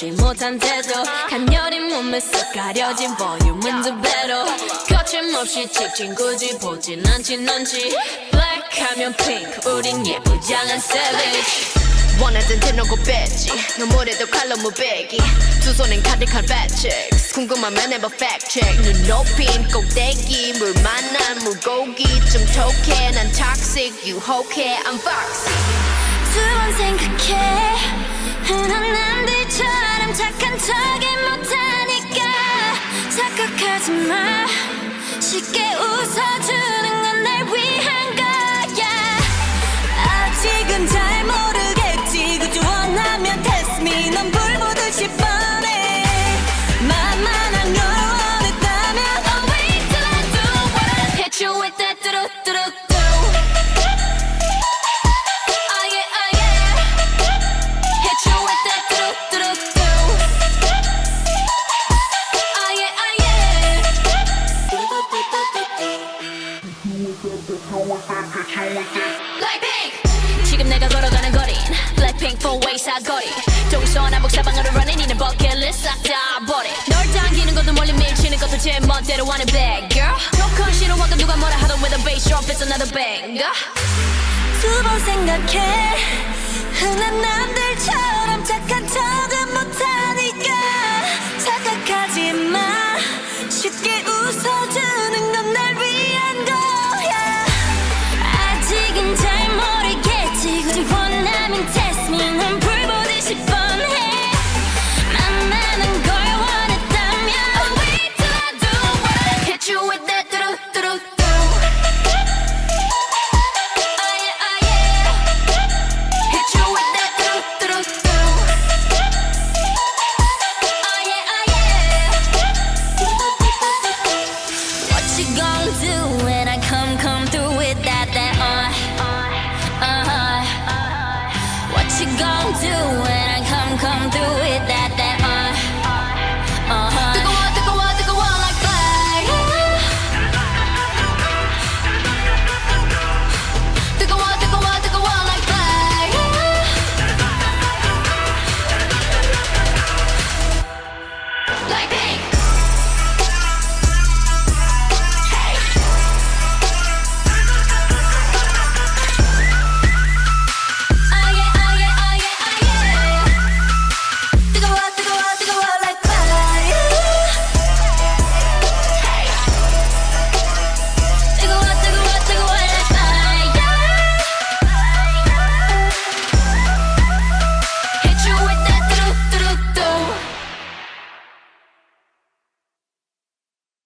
변치 못한 태도 간녀린 몸에 쏙 가려진 볼륨은 두 배로 거침없이 찍힌 굳이 보진 않지 넌지 Black 하면 pink 우린 예쁘장한 savage 원하던 대놓고 뺐지 너무래도 칼로 무배기 두 손엔 가득한 fat chicks 궁금하면 해봐 fact check 눈 높인 꼭대기 물 만난 물고기 좀 톡해 난 toxic 유혹해 I'm foxy 두 번 생각해 흔한 남들처럼 착한 척이 못하니까 착각하지 마 쉽게 웃어주는 건 날 위한 거야 아직은 잘 모르겠지 그저 원하면 test me 넌 불 보듯이 뻔해 만만한 걸 원했다면 I'll wait till I do what I hit you with that 뚜루뚜루뚜 지금 내가 걸어가는 거린 Blackpink 4-way 사거리 동서남북 사방으로 running 이는 버킷리스트 싹 다 버려 널 당기는 것도 멀리 밀치는 것도 제 멋대로 하는 bad girl 조건 싫어하고 누가 뭐라 하던 with a bass drop it's another banger 두 번 생각해 흔한 남들처럼 착한 척